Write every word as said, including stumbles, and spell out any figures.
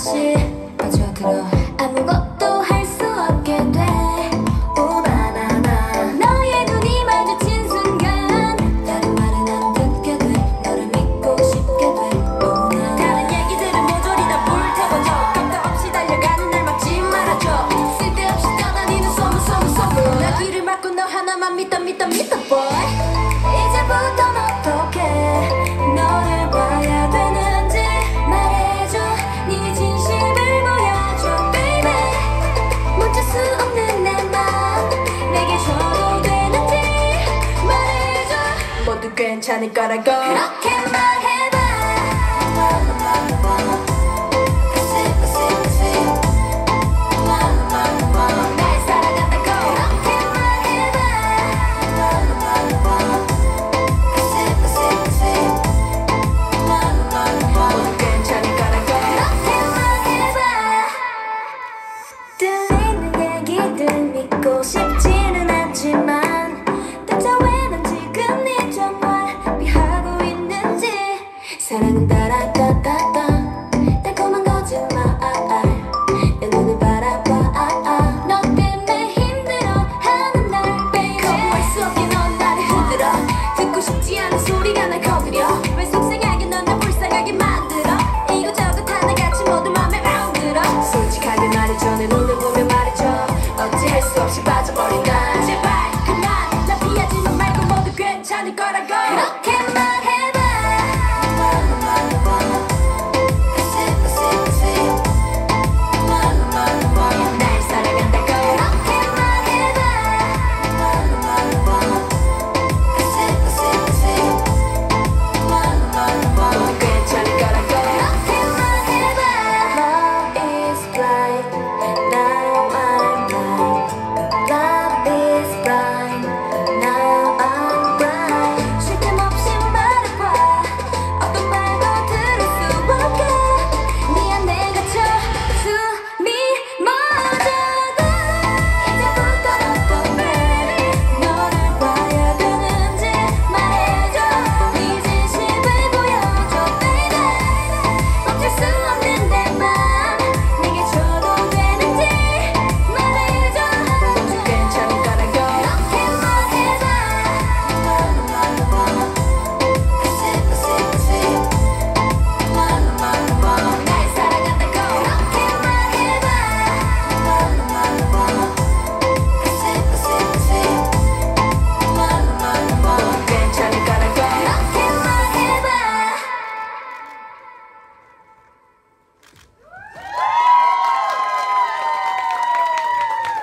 없이 빠져 들어 아무것도 할 수 없게 돼. 오바나나 너의 눈이 마주친 순간 다른 말은 안 듣게 돼. 너를 믿고 싶게 돼. 오나 다른 얘기들은 모조리 다 불태워져. 깜짝 없이 달려가는 날 막지 말아줘. 쓸데없이 떠다니는 소문 소문 소문. 나 귀를 막고 너 하나만 믿어 믿어 믿어 boy. 이제부턴 어떻게 너를 봐야 되는지 말해줘. 네 진심을 보여줘 baby. 멈출 수 없는 내 맘 내게 줘도 되는지 말해줘. 모두 괜찮을 거라고 그렇게 말